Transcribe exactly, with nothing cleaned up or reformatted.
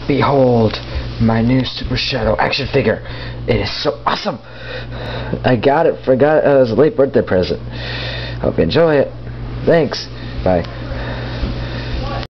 Behold my new Super Shadow action figure. It is so awesome. I got it. Forgot it was a late birthday present. Hope you enjoy it. Thanks. Bye.